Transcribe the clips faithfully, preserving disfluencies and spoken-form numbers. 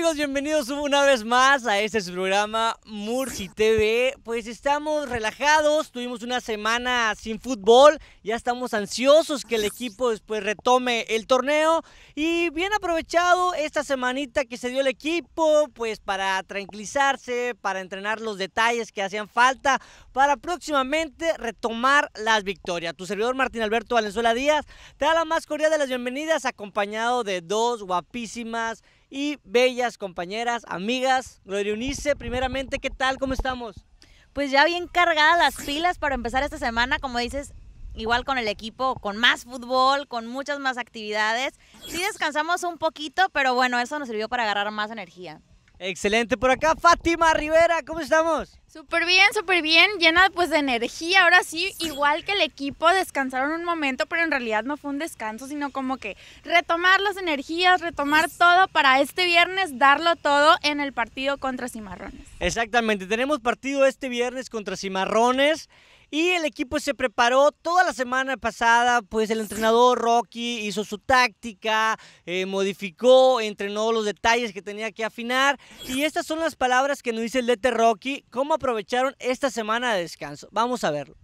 amigos? Bienvenidos una vez más a este su programa Murci T V. Pues estamos relajados, tuvimos una semana sin fútbol, ya estamos ansiosos que el equipo después retome el torneo y bien aprovechado esta semanita que se dio el equipo, pues para tranquilizarse, para entrenar los detalles que hacían falta, para próximamente retomar las victorias. Tu servidor Martín Alberto Valenzuela Díaz te da la más cordial de las bienvenidas, acompañado de dos guapísimas y bellas compañeras, amigas. Gloria Eunice, primeramente, ¿qué tal? ¿Cómo estamos? Pues ya bien cargadas las pilas para empezar esta semana, como dices, igual con el equipo, con más fútbol, con muchas más actividades. Sí descansamos un poquito, pero bueno, eso nos sirvió para agarrar más energía. Excelente, por acá Fátima Rivera, ¿cómo estamos? Súper bien, súper bien, llena pues de energía, ahora sí, igual que el equipo, descansaron un momento, pero en realidad no fue un descanso, sino como que retomar las energías, retomar todo para este viernes, darlo todo en el partido contra Cimarrones. Exactamente, tenemos partido este viernes contra Cimarrones. Y el equipo se preparó toda la semana pasada, pues el entrenador Rocky hizo su táctica, eh, modificó, entrenó los detalles que tenía que afinar. Y estas son las palabras que nos dice el D T Rocky, cómo aprovecharon esta semana de descanso. Vamos a verlo.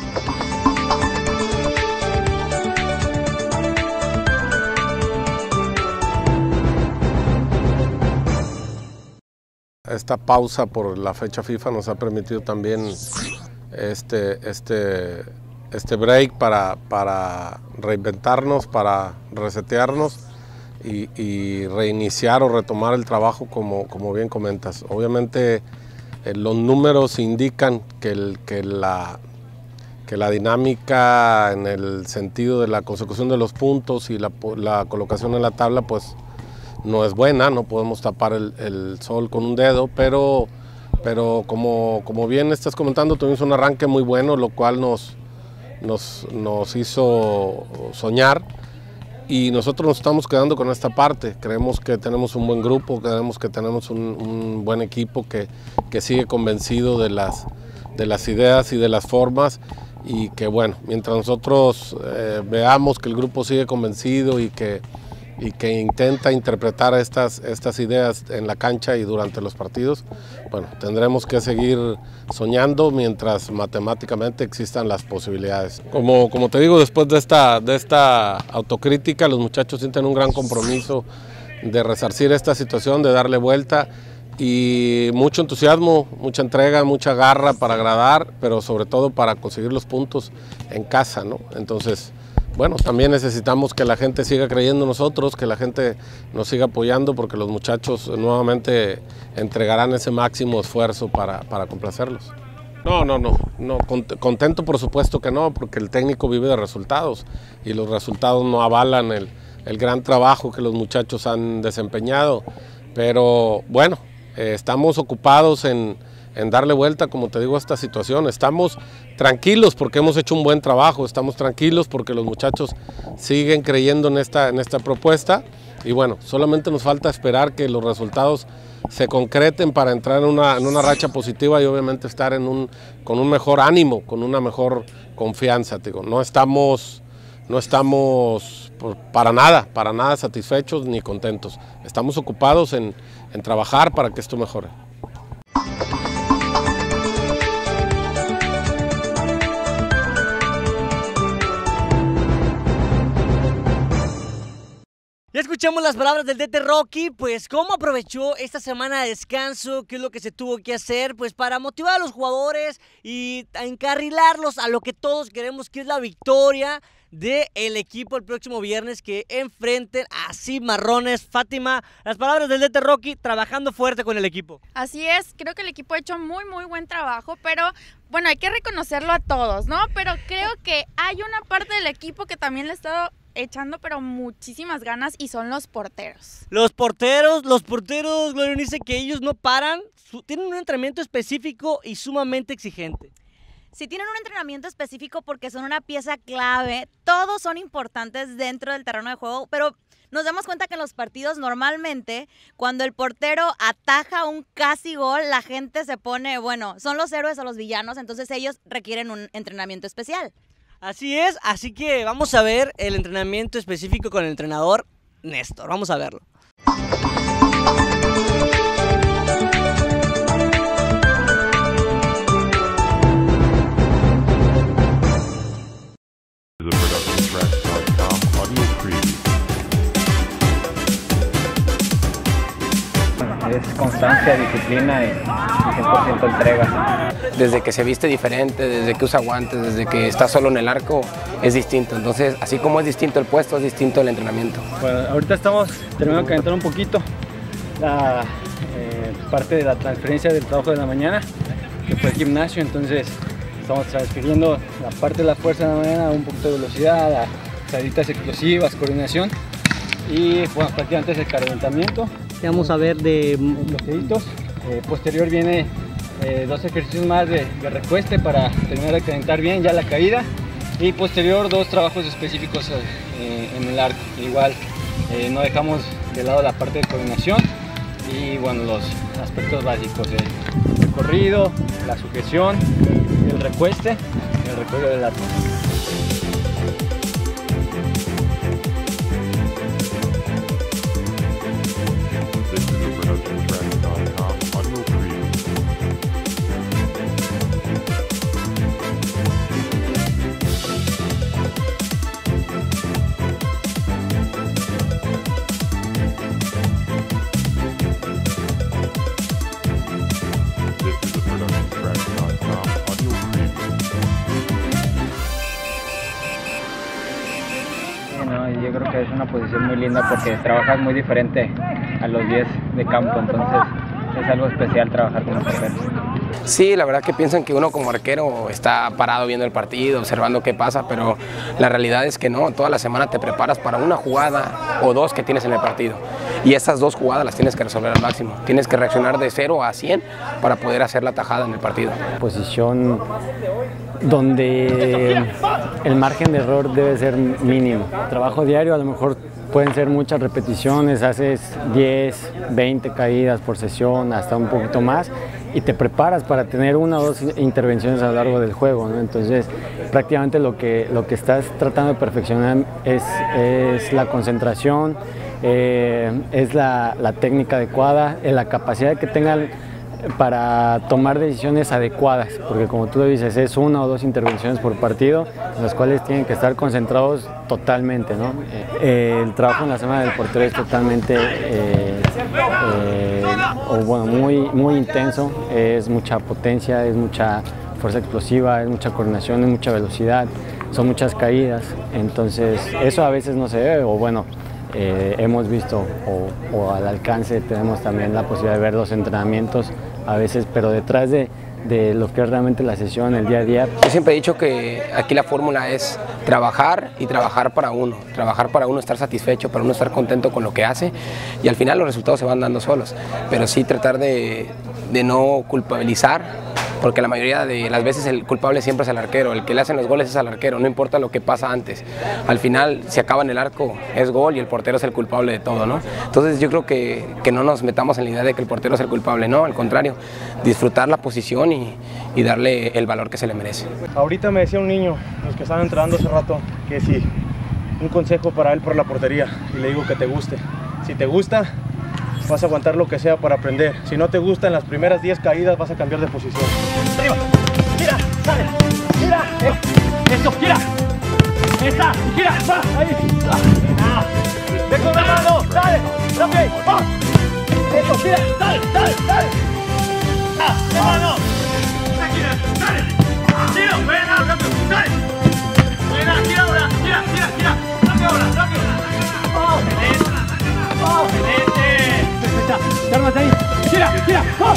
Esta pausa por la fecha FIFA nos ha permitido también este, este, este break para, para reinventarnos, para resetearnos y, y reiniciar o retomar el trabajo como, como bien comentas. Obviamente eh, los números indican que, el, que, la, que la dinámica en el sentido de la consecución de los puntos y la, la colocación en la tabla pues no es buena, no podemos tapar el, el sol con un dedo, pero Pero como, como bien estás comentando, tuvimos un arranque muy bueno, lo cual nos, nos, nos hizo soñar y nosotros nos estamos quedando con esta parte. Creemos que tenemos un buen grupo, creemos que tenemos un, un buen equipo que, que sigue convencido de las, de las ideas y de las formas y que bueno, mientras nosotros eh, veamos que el grupo sigue convencido y que y que intenta interpretar estas, estas ideas en la cancha y durante los partidos, bueno, tendremos que seguir soñando mientras matemáticamente existan las posibilidades. Como, como te digo, después de esta, de esta autocrítica, los muchachos sienten un gran compromiso de resarcir esta situación, de darle vuelta y mucho entusiasmo, mucha entrega, mucha garra para agradar, pero sobre todo para conseguir los puntos en casa, ¿no? Entonces, bueno, también necesitamos que la gente siga creyendo en nosotros, que la gente nos siga apoyando porque los muchachos nuevamente entregarán ese máximo esfuerzo para, para complacerlos. No, no, no, no, contento por supuesto que no, porque el técnico vive de resultados y los resultados no avalan el, el gran trabajo que los muchachos han desempeñado, pero bueno, eh, estamos ocupados en... en darle vuelta, como te digo, a esta situación. Estamos tranquilos porque hemos hecho un buen trabajo, estamos tranquilos porque los muchachos siguen creyendo en esta, en esta propuesta y bueno, solamente nos falta esperar que los resultados se concreten para entrar en una, en una racha positiva y obviamente estar en un, con un mejor ánimo, con una mejor confianza. Te digo, no estamos, no estamos para nada, para nada satisfechos ni contentos. Estamos ocupados en, en trabajar para que esto mejore. Ya escuchamos las palabras del D T Rocky, pues cómo aprovechó esta semana de descanso, qué es lo que se tuvo que hacer, pues para motivar a los jugadores y a encarrilarlos a lo que todos queremos, que es la victoria del equipo el próximo viernes que enfrenten a Cimarrones. Fátima, las palabras del D T Rocky, trabajando fuerte con el equipo. Así es, creo que el equipo ha hecho muy muy buen trabajo, pero bueno, hay que reconocerlo a todos, ¿no? Pero creo que hay una parte del equipo que también le ha estado echando pero muchísimas ganas y son los porteros. Los porteros, los porteros, Gloria dice que ellos no paran, su, tienen un entrenamiento específico y sumamente exigente. Sí tienen un entrenamiento específico porque son una pieza clave, todos son importantes dentro del terreno de juego, pero nos damos cuenta que en los partidos normalmente cuando el portero ataja un casi gol, la gente se pone, bueno, son los héroes o los villanos, entonces ellos requieren un entrenamiento especial. Así es, así que vamos a ver el entrenamiento específico con el entrenador Néstor, vamos a verlo. constancia, disciplina y cien por ciento entrega. Desde que se viste diferente, desde que usa guantes, desde que está solo en el arco, es distinto. Entonces, así como es distinto el puesto, es distinto el entrenamiento. Bueno, ahorita estamos terminando de calentar un poquito la eh, parte de la transferencia del trabajo de la mañana, que fue el gimnasio, entonces estamos transfiriendo la parte de la fuerza de la mañana, un poquito de velocidad, a salidas explosivas, coordinación y bueno, prácticamente es el calentamiento. Vamos a ver de bloqueitos. Eh, posterior viene eh, dos ejercicios más de, de recueste para terminar de calentar bien ya la caída y posterior dos trabajos específicos eh, en el arco. Igual eh, no dejamos de lado la parte de coordinación y bueno, los aspectos básicos, el recorrido, la sujeción, el recueste y el recorrido del arco. Yo creo que es una posición muy linda porque trabajas muy diferente a los diez de campo, entonces es algo especial trabajar con los porteros. Sí, la verdad que piensan que uno como arquero está parado viendo el partido, observando qué pasa, pero la realidad es que no, toda la semana te preparas para una jugada o dos que tienes en el partido. Y esas dos jugadas las tienes que resolver al máximo. Tienes que reaccionar de cero a cien para poder hacer la tajada en el partido. Posición donde el margen de error debe ser mínimo. Trabajo diario, a lo mejor pueden ser muchas repeticiones, haces diez, veinte caídas por sesión, hasta un poquito más, y te preparas para tener una o dos intervenciones a lo largo del juego, ¿no? Entonces, prácticamente lo que, lo que estás tratando de perfeccionar es, es la concentración, eh, es la, la técnica adecuada, eh, la capacidad que tengan para tomar decisiones adecuadas, porque como tú dices, es una o dos intervenciones por partido, en las cuales tienen que estar concentrados totalmente, ¿no? Eh, el trabajo en la semana del portero es totalmente, eh, eh, o bueno, muy, muy intenso, es mucha potencia, es mucha fuerza explosiva, es mucha coordinación, es mucha velocidad, son muchas caídas, entonces eso a veces no se ve, o bueno, Eh, hemos visto o, o al alcance tenemos también la posibilidad de ver los entrenamientos a veces, pero detrás de, de lo que es realmente la sesión, el día a día. Yo siempre he dicho que aquí la fórmula es trabajar y trabajar para uno, trabajar para uno estar satisfecho, para uno estar contento con lo que hace y al final los resultados se van dando solos, pero sí tratar de, de no culpabilizar, porque la mayoría de las veces el culpable siempre es el arquero, el que le hacen los goles es al arquero, no importa lo que pasa antes. Al final, si acaba en el arco, es gol y el portero es el culpable de todo, ¿no? Entonces yo creo que, que no nos metamos en la idea de que el portero es el culpable, no, al contrario, disfrutar la posición y, y darle el valor que se le merece. Ahorita me decía un niño, los que estaban entrenando hace rato, que sí, un consejo para él por la portería, y le digo que te guste. Si te gusta, vas a aguantar lo que sea para aprender. Si no te gusta, en las primeras diez caídas vas a cambiar de posición. Arriba, gira, sale, gira, eh. Eso, gira, esa, gira, va, ahí, ah. Ve con la mano, dale, dale, va, eso, gira, dale, dale, dale, ah, de mano, gira, dale, gira, buena, rápido, dale, buena, gira ahora, gira, gira, gira, rápido ahora, rápido, oh, excelente, oh, excelente. Cálmate ahí. Gira, gira. ¡Oh!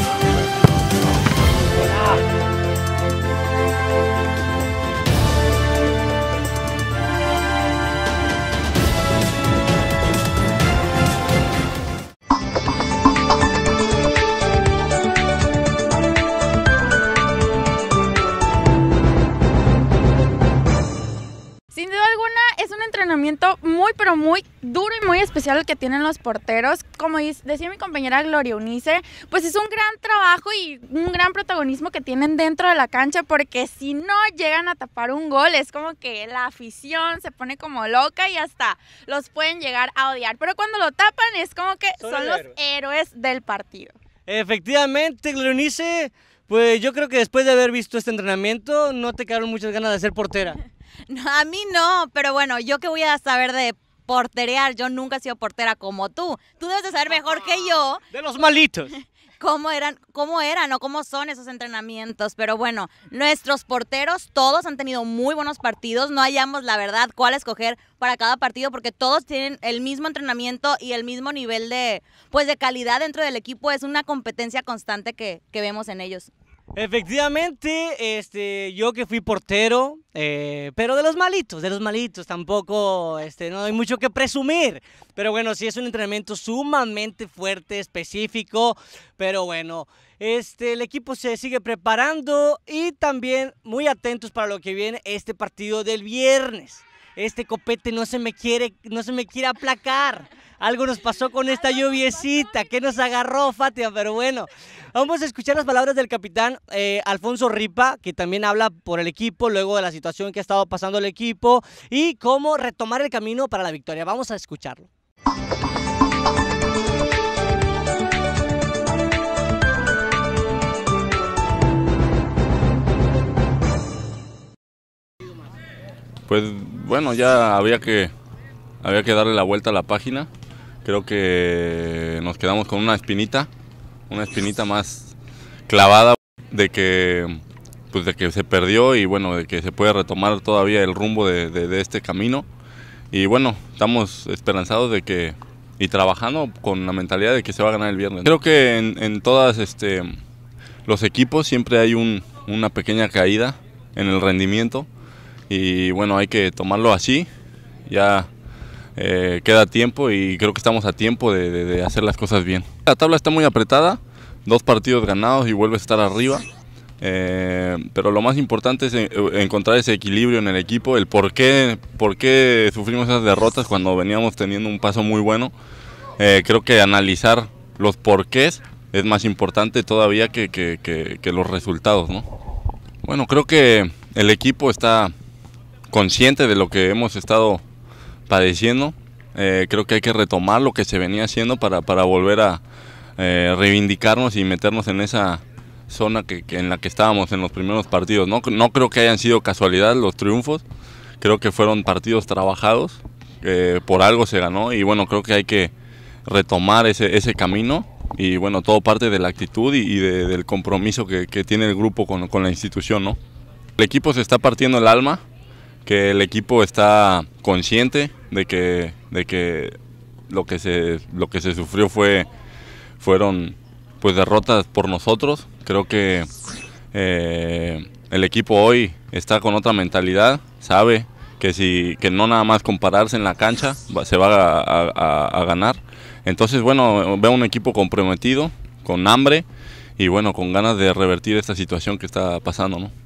Sin duda alguna es un entrenamiento muy pero muy duro y muy especial el que tienen los porteros. Como decía mi compañera Gloria Eunice, pues es un gran trabajo y un gran protagonismo que tienen dentro de la cancha, porque si no llegan a tapar un gol es como que la afición se pone como loca y hasta los pueden llegar a odiar, pero cuando lo tapan es como que son, son los héroes. héroes del partido. Efectivamente, Gloria Eunice, pues yo creo que después de haber visto este entrenamiento no te quedaron muchas ganas de ser portera. No, a mí no, pero bueno, yo que voy a saber de porterear, yo nunca he sido portera como tú. Tú debes de saber mejor que yo. De los malitos. cómo eran, cómo eran o cómo son esos entrenamientos. Pero bueno, nuestros porteros todos han tenido muy buenos partidos. No hallamos, la verdad, cuál escoger para cada partido porque todos tienen el mismo entrenamiento y el mismo nivel de, pues, de calidad dentro del equipo. Es una competencia constante que, que vemos en ellos. Efectivamente, este, yo que fui portero, eh, pero de los malitos, de los malitos, tampoco este, no hay mucho que presumir. Pero bueno, sí es un entrenamiento sumamente fuerte, específico, pero bueno, este, el equipo se sigue preparando y también muy atentos para lo que viene este partido del viernes. Este copete no se me quiere, no se me quiere aplacar. Algo nos pasó con esta lluviecita, que nos agarró, Fátima, pero bueno. Vamos a escuchar las palabras del capitán eh, Alfonso Ripa, que también habla por el equipo, luego de la situación que ha estado pasando el equipo y cómo retomar el camino para la victoria. Vamos a escucharlo. Pues bueno, ya había que, había que darle la vuelta a la página. Creo que nos quedamos con una espinita, una espinita más clavada de que, pues de que se perdió y bueno, de que se puede retomar todavía el rumbo de, de, de este camino. Y bueno, estamos esperanzados de que, y trabajando con la mentalidad de que se va a ganar el viernes. Creo que en, en todos este, los equipos siempre hay un, una pequeña caída en el rendimiento y bueno, hay que tomarlo así. Ya Eh, queda tiempo y creo que estamos a tiempo de, de, de hacer las cosas bien. La tabla está muy apretada, dos partidos ganados y vuelve a estar arriba, eh, pero lo más importante es encontrar ese equilibrio en el equipo, el por qué, por qué sufrimos esas derrotas cuando veníamos teniendo un paso muy bueno. Eh, creo que analizar los porqués es más importante todavía que, que, que, que los resultados, ¿no? Bueno, creo que el equipo está consciente de lo que hemos estado padeciendo. Eh, creo que hay que retomar lo que se venía haciendo para, para volver a eh, reivindicarnos y meternos en esa zona que, que en la que estábamos en los primeros partidos. No, no creo que hayan sido casualidad los triunfos, creo que fueron partidos trabajados, eh, por algo se ganó y bueno, creo que hay que retomar ese, ese camino y bueno, todo parte de la actitud y, y de, del compromiso que, que tiene el grupo con, con la institución, ¿no? El equipo se está partiendo el alma, que el equipo está consciente de que, de que lo que se, lo que se sufrió fue, fueron pues derrotas por nosotros. Creo que eh, el equipo hoy está con otra mentalidad, sabe que, si, que no nada más compararse en la cancha se va a, a, a ganar. Entonces bueno, veo un equipo comprometido, con hambre y bueno, con ganas de revertir esta situación que está pasando, ¿no?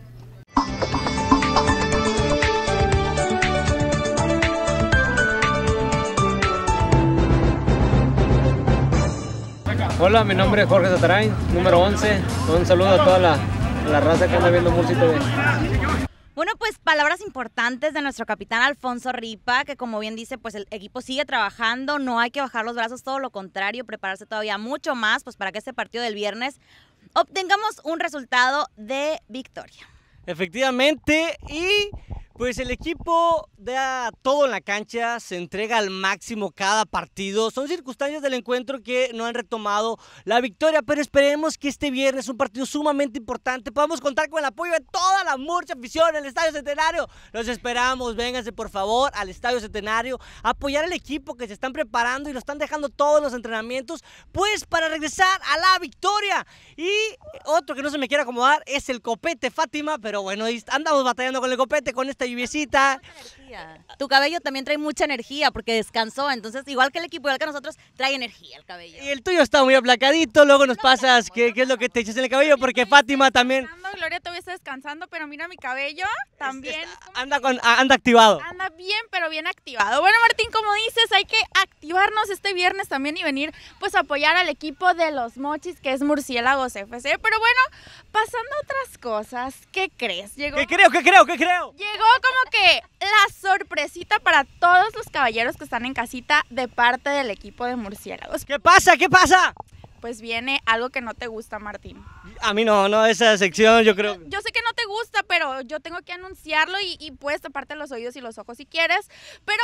Hola, mi nombre es Jorge Satarain, número once. Un saludo a toda la, a la raza que anda viendo Murci T V. Bueno, pues palabras importantes de nuestro capitán Alfonso Ripa, que como bien dice, pues el equipo sigue trabajando, no hay que bajar los brazos, todo lo contrario, prepararse todavía mucho más, pues para que este partido del viernes obtengamos un resultado de victoria. Efectivamente, y pues el equipo da todo en la cancha, se entrega al máximo cada partido. Son circunstancias del encuentro que no han retomado la victoria, pero esperemos que este viernes, un partido sumamente importante, podamos contar con el apoyo de toda la Murcia afición en el Estadio Centenario. Los esperamos, vénganse por favor al Estadio Centenario, a apoyar al equipo que se están preparando y lo están dejando todos los entrenamientos, pues para regresar a la victoria. Y otro que no se me quiere acomodar es el copete, Fátima, pero bueno, andamos batallando con el copete, con esta lluviecita. Tu cabello también trae mucha energía porque descansó, entonces igual que el equipo, igual que nosotros, trae energía el cabello. Y el tuyo está muy aplacadito, luego nos pasas qué, qué es lo que te echas en el cabello, porque Fátima también... Gloria todavía está descansando, pero mira mi cabello también. Está, anda, con, anda activado. Anda bien, pero bien activado. Bueno, Martín, como dices, hay que activarnos este viernes también y venir pues a apoyar al equipo de los Mochis, que es Murciélagos F C. Pero bueno, pasando a otras cosas, ¿qué crees? Llegó, ¿Qué creo? ¿Qué creo? ¿Qué creo? Llegó como que la sorpresita para todos los caballeros que están en casita de parte del equipo de Murciélagos. ¿Qué pasa? ¿Qué pasa? Pues viene algo que no te gusta, Martín. A mí no, no, esa sección yo creo... Yo, yo sé que no te gusta, pero yo tengo que anunciarlo y, y puedes taparte los oídos y los ojos si quieres. Pero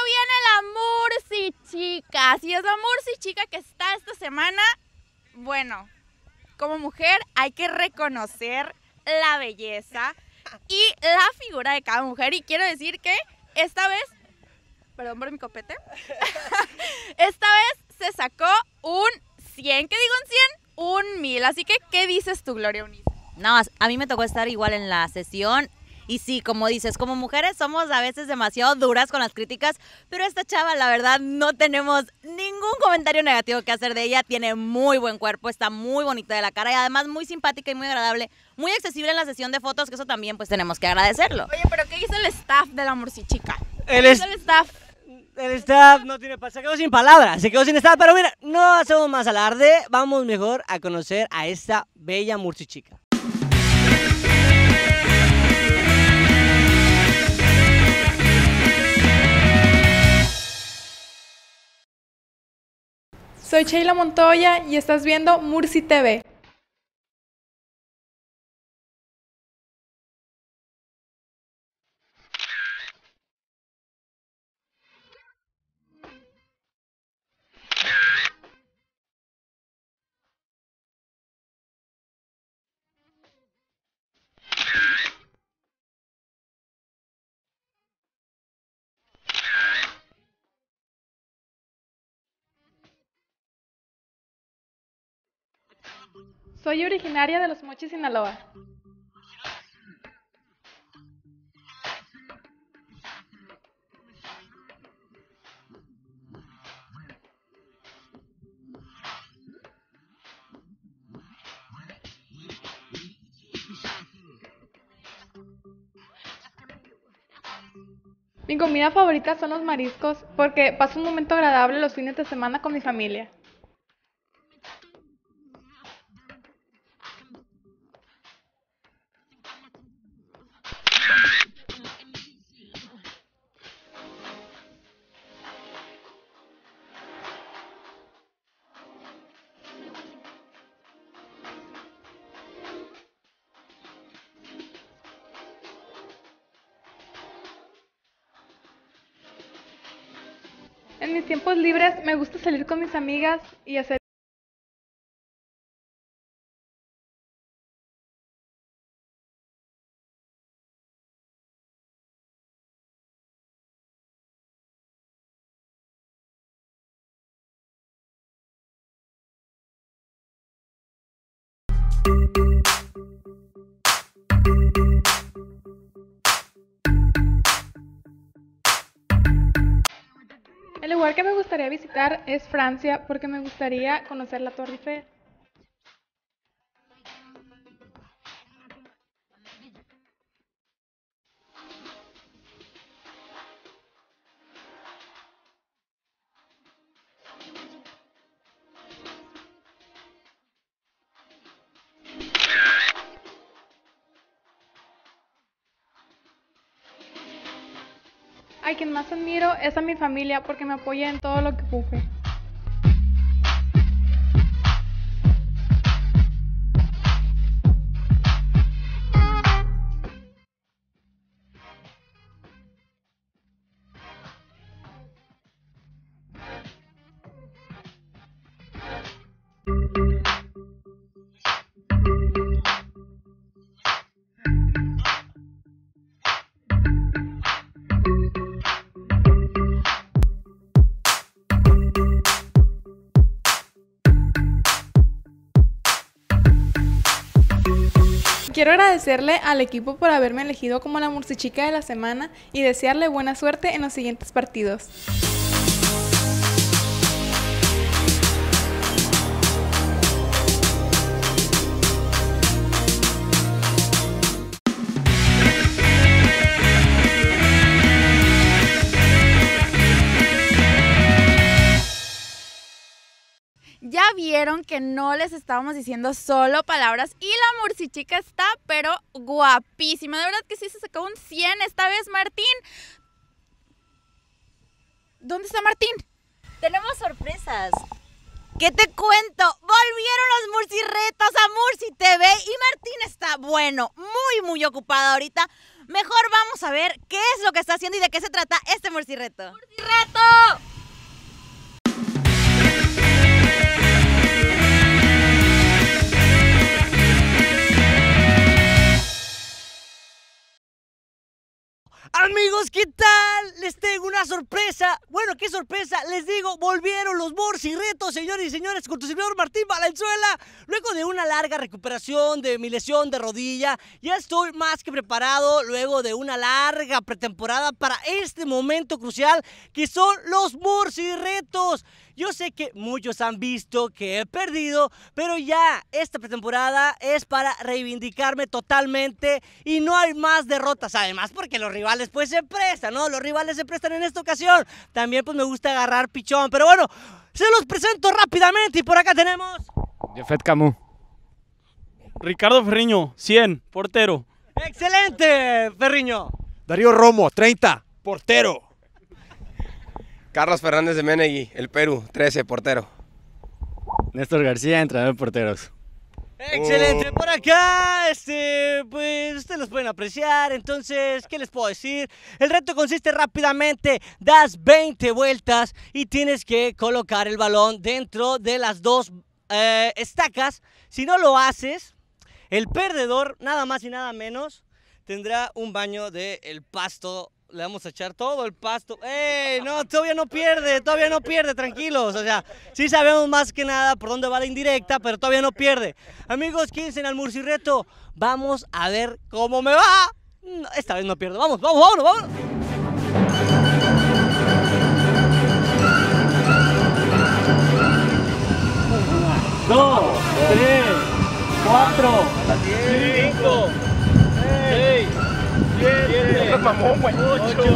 viene la Murci Chica, así es la Murci Chica que está esta semana, bueno, como mujer hay que reconocer la belleza y la figura de cada mujer. Y quiero decir que esta vez, perdón por mi copete, esta vez se sacó un cien, ¿qué digo un cien? Un mil. Así que, ¿qué dices tú, Gloria Eunice? No, a mí me tocó estar igual en la sesión. Y sí, como dices, como mujeres somos a veces demasiado duras con las críticas, pero esta chava, la verdad, no tenemos ningún comentario negativo que hacer de ella. Tiene muy buen cuerpo, está muy bonita de la cara y además muy simpática y muy agradable, muy accesible en la sesión de fotos, que eso también pues tenemos que agradecerlo. Oye, pero ¿qué hizo el staff de la Murcichica? El, ¿Qué es, hizo el staff? El staff no tiene, se quedó sin palabras, se quedó sin staff, pero mira, no hacemos más alarde, vamos mejor a conocer a esta bella Murcichica. Soy Sheila Montoya y estás viendo Murci T V. Soy originaria de Los Mochis, Sinaloa. Mi comida favorita son los mariscos porque paso un momento agradable los fines de semana con mi familia. En mis tiempos libres me gusta salir con mis amigas y hacer... El lugar que me gustaría visitar es Francia porque me gustaría conocer la Torre Eiffel. A quien más admiro es a mi familia porque me apoya en todo lo que puje. Quiero agradecerle al equipo por haberme elegido como la Murcichica de la semana y desearle buena suerte en los siguientes partidos. Ya vieron que no les estábamos diciendo solo palabras y la Murcichica está pero guapísima, de verdad que sí se sacó un cien esta vez. Martín, ¿dónde está Martín? Tenemos sorpresas. ¿Qué te cuento? Volvieron los Murciretos a Murci T V y Martín está, bueno, muy muy ocupado ahorita. Mejor vamos a ver qué es lo que está haciendo y de qué se trata este Murcireto. ¡Murcireto! Amigos, ¿qué tal? Les tengo una sorpresa. Bueno, ¿qué sorpresa? Les digo, volvieron los Murciretos, señores y señores, con tu servidor Martín Valenzuela. Luego de una larga recuperación de mi lesión de rodilla, ya estoy más que preparado luego de una larga pretemporada para este momento crucial que son los Murciretos. Yo sé que muchos han visto que he perdido, pero ya esta pretemporada es para reivindicarme totalmente y no hay más derrotas. Además, porque los rivales pues se prestan, ¿no? Los rivales se prestan en esta ocasión. También pues me gusta agarrar pichón, pero bueno, se los presento rápidamente y por acá tenemos... Jefet Camus. Ricardo Ferriño, cien, portero. ¡Excelente, Ferriño! Darío Romo, treinta, portero. Carlos Fernández de Menegui, el Perú, trece, portero. Néstor García, entrenador de porteros. Excelente, Oh. por acá, este, pues ustedes los pueden apreciar, entonces, ¿qué les puedo decir? El reto consiste rápidamente, das veinte vueltas y tienes que colocar el balón dentro de las dos eh, estacas. Si no lo haces, el perdedor, nada más y nada menos, tendrá un baño del pasto. Le vamos a echar todo el pasto. ¡Ey! No, todavía no pierde, todavía no pierde, tranquilos. O sea, sí sabemos más que nada por dónde va la indirecta, pero todavía no pierde. Amigos, quédense en el Murcireto. Vamos a ver cómo me va. No, esta vez no pierdo. Vamos, vamos, vámonos, vámonos. Dos, tres, cuatro, cinco, seis, siete, ocho,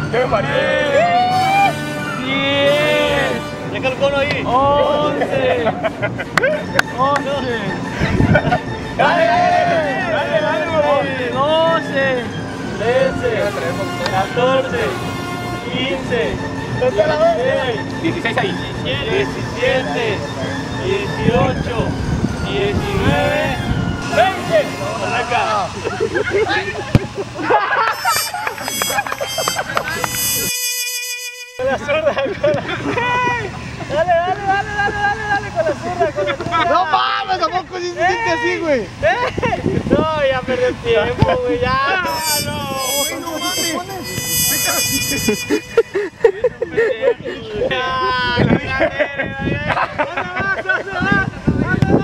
diez, deja el cono ahí. once, once, dale, dale, dale, dale, doce, trece, catorce, quince, dieciséis, diecisiete, dieciocho, diecinueve, veinte. Por acá. Con la zurda, con la... Dale, dale, dale, dale, dale, dale, con la zurda, con la zurda. No mames, tampoco si se siente así, güey. ¡Eh! No, ya perdí el tiempo, güey, ya. No, no. Güey, no mames. Ya, la regadera, ¿dónde vas? ¿Dónde vas? ¿Dónde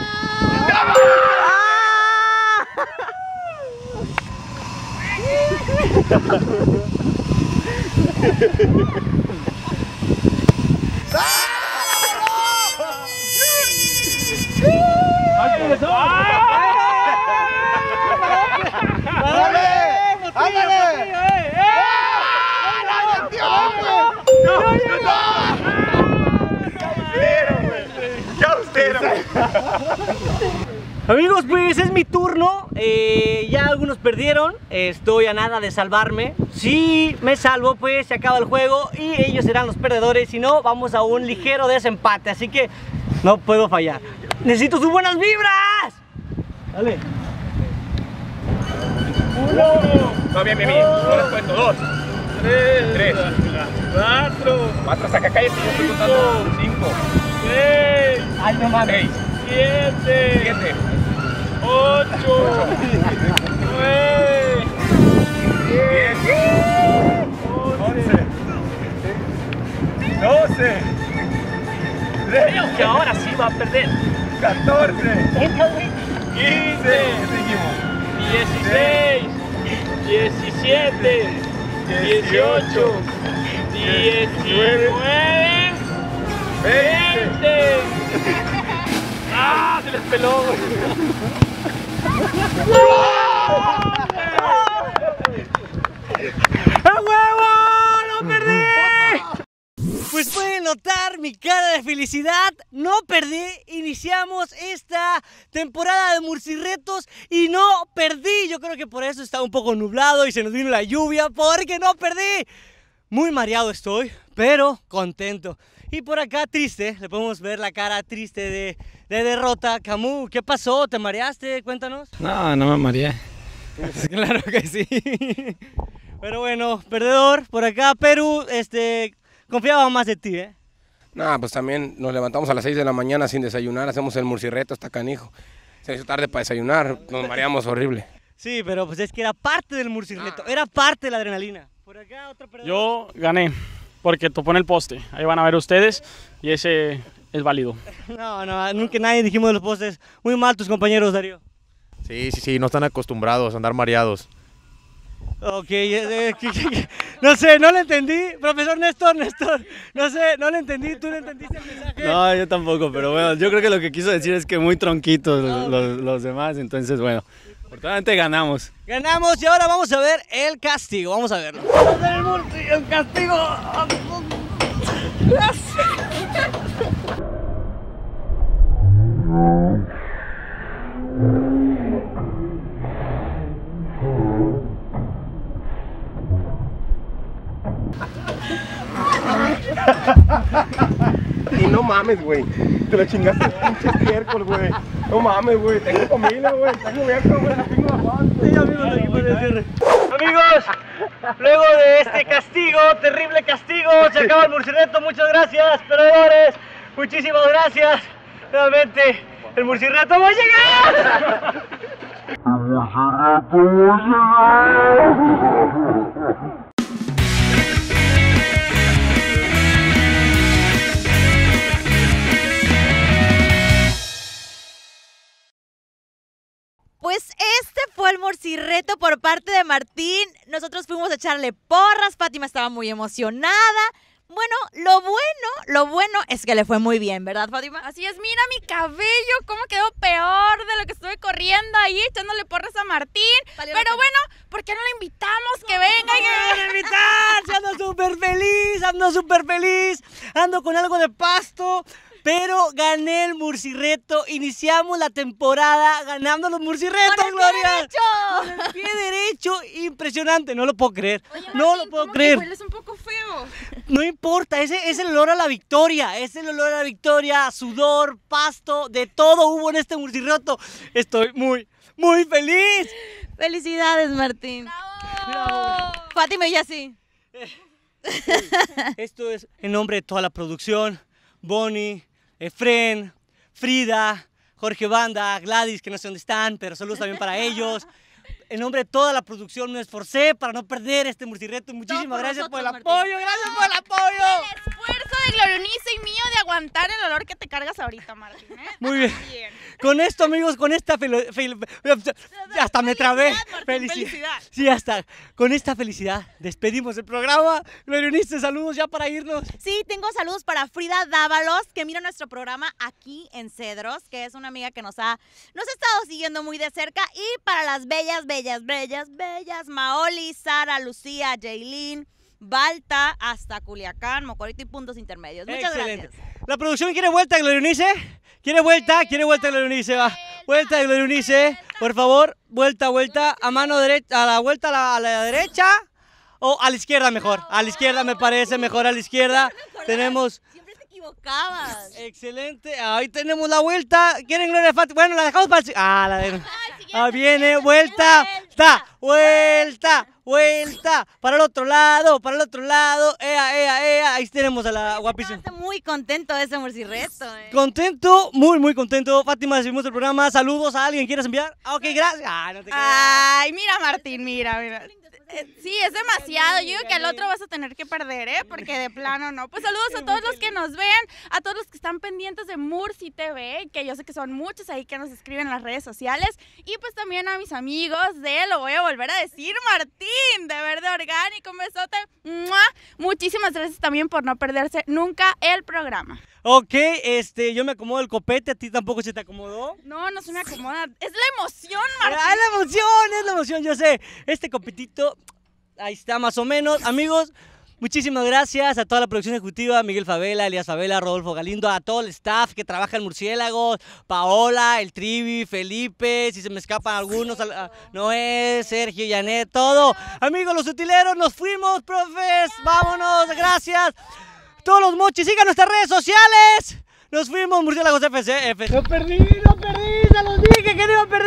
Amigos, pues es mi turno. Eh, ya algunos perdieron. Estoy a nada de salvarme. Si me salvo, pues se acaba el juego y ellos serán los perdedores. Si no, vamos a un ligero desempate. Así que no puedo fallar. Necesito sus buenas vibras. Dale. Uno. No, bien, bien, bien. No les cuento. Dos. Tres. Tres. Cuatro. Cuatro, saca, cállate. Yo estoy contando. Cinco. Seis. Ay, no mames. Seis. Siete. Siete. Ocho. Nueve. Diez. Once. Doce. Creo que ahora sí va a perder. Catorce. Quince. Dieciséis. Diecisiete. Dieciocho. Diecinueve. Veinte. ¡Ah! Se les peló, güey. ¡A huevo! ¡No perdí! Pues pueden notar mi cara de felicidad. No perdí. Iniciamos esta temporada de Murciretos y no perdí. Yo creo que por eso está un poco nublado y se nos vino la lluvia, porque no perdí. Muy mareado estoy, pero contento. Y por acá triste, le podemos ver la cara triste de, de derrota. Camus, ¿qué pasó? ¿Te mareaste? Cuéntanos. No, no me mareé. Claro que sí. Pero bueno, perdedor, por acá Perú, este, confiaba más de ti, ¿eh? No, pues también nos levantamos a las seis de la mañana sin desayunar, hacemos el Murcireto, está canijo. Se hizo tarde para desayunar, nos mareamos horrible. Sí, pero pues es que era parte del murciélago, era parte de la adrenalina. Por acá otro perdedor. Yo gané porque topó en el poste. Ahí van a ver ustedes y ese es válido. No, no, nunca nadie dijimos de los postes. Muy mal tus compañeros, Darío. Sí, sí, sí, no están acostumbrados a andar mareados. Ok, eh, eh, no sé, no le entendí. Profesor Néstor, Néstor, no sé, no le entendí. ¿Tú le entendiste el mensaje? No, yo tampoco, pero bueno, yo creo que lo que quiso decir es que muy tronquitos los, los, los demás, entonces bueno, afortunadamente ganamos. Ganamos y ahora vamos a ver el castigo, vamos a verlo. El castigo. Y no mames, güey. Te lo chingaste pinche estiércol, güey. No mames, güey. Tengo familia, güey. Tengo viejo, güey. Tengo la panza. Sí, amigos, aquí para el cierre. Amigos, luego de este castigo, terrible castigo, se acaba el murciélago. Muchas gracias, perdedores. Muchísimas gracias. Nuevamente, el murciélago va a llegar. El murciélago va a llegar. Pues este fue el morcirreto por parte de Martín. Nosotros fuimos a echarle porras, Fátima estaba muy emocionada. Bueno, lo bueno, lo bueno es que le fue muy bien, ¿verdad, Fátima? Así es, mira mi cabello, cómo quedó peor de lo que estuve corriendo ahí, echándole porras a Martín. Pero bueno, ¿por qué no lo invitamos? Que venga. ¡Que venga a invitar! Ando súper feliz, ando súper feliz. Ando con algo de pasto. Pero gané el murciélago, iniciamos la temporada ganando los murciélagos, Gloria. ¡Con el pie derecho! Con el pie derecho, impresionante, no lo puedo creer. Oye, Martín, no lo puedo ¿cómo creer. que hueles un poco feo? No importa, ese es el olor a la victoria, es el olor a la victoria, sudor, pasto, de todo hubo en este murciélago. Estoy muy, muy feliz. Felicidades, Martín. Bravo. Fátima y así. Esto es en nombre de toda la producción, Bonnie, Efren, Frida, Jorge Banda, Gladys, que no sé dónde están, pero saludos también para ellos. En nombre de toda la producción me esforcé para no perder este murciélago. Muchísimas gracias por el apoyo, gracias por el apoyo. El esfuerzo de Glorionice y mío de aguantar el olor que te cargas ahorita, Martín, ¿eh? Muy bien. bien. Con esto, amigos, con esta felicidad, fel hasta me trabé. Martín, felicidad. felicidad. Sí, hasta con esta felicidad despedimos el programa. Glorionice, saludos ya para irnos. Sí, tengo saludos para Frida Dávalos, que mira nuestro programa aquí en Cedros, que es una amiga que nos ha, nos ha estado siguiendo muy de cerca. Y para las bellas, bellas, bellas, bellas, Maoli, Sara, Lucía, Jaylin, Balta, hasta Culiacán, Mocorito y puntos intermedios. Muchas Excelente. gracias. La producción quiere vuelta, Glorionice. ¿Quiere vuelta? ¿Quiere vuelta, Glorionice? Va. Vuelta, Glorionice. Por favor, vuelta, vuelta. A mano derecha, a la vuelta a la, a la derecha. O a la izquierda mejor. A la izquierda me parece mejor, a la izquierda. Tenemos... Siempre te equivocabas. Excelente. Ahí tenemos la vuelta. ¿Quieren Gloria Fátima? Bueno, la dejamos para el... Ah, la de... Ah, viene, vuelta. Está, vuelta, vuelta. Para el otro lado, para el otro lado. Ea, ea, ea. Ahí tenemos a la guapísima. Estoy muy contento de ese murciélago, eh. Contento, muy, muy contento. Fátima, despedimos el programa. Saludos a alguien. ¿Quieres enviar? Ah, ok, gracias. Ah, no te creas. Ay, mira, Martín, mira, mira. Sí, es demasiado. Yo digo que al otro vas a tener que perder, ¿eh? Porque de plano no. Pues saludos a todos los que nos ven, a todos los que están pendientes de Murci T V, que yo sé que son muchos ahí que nos escriben en las redes sociales. Y pues también a mis amigos de, lo voy a volver a decir, Martín, de Verde Orgánico, un besote. ¡Mua! Muchísimas gracias también por no perderse nunca el programa. Ok, este, yo me acomodo el copete, a ti tampoco se te acomodó. No, no se me acomoda. Es la emoción, Martín. Ah, es la emoción, es la emoción, yo sé. Este copetito, ahí está más o menos. Amigos, muchísimas gracias a toda la producción ejecutiva, Miguel Favela, Elías Favela, Rodolfo Galindo, a todo el staff que trabaja en Murciélagos, Paola, el Trivi, Felipe, si se me escapan algunos, Noé, Sergio, Janet, todo. Amigos, los utileros, nos fuimos, profes, vámonos, gracias. Todos los mochis, sigan nuestras redes sociales. Nos fuimos, Murciélagos F C. F C. ¡Lo perdí, lo perdí! ¡Se los dije que no iba a perder!